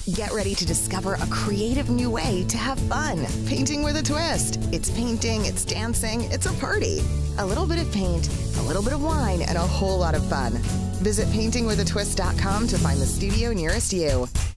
Get ready to discover a creative new way to have fun. Painting with a twist. It's painting, it's dancing, it's a party. A little bit of paint, a little bit of wine, and a whole lot of fun. Visit paintingwithatwist.com to find the studio nearest you.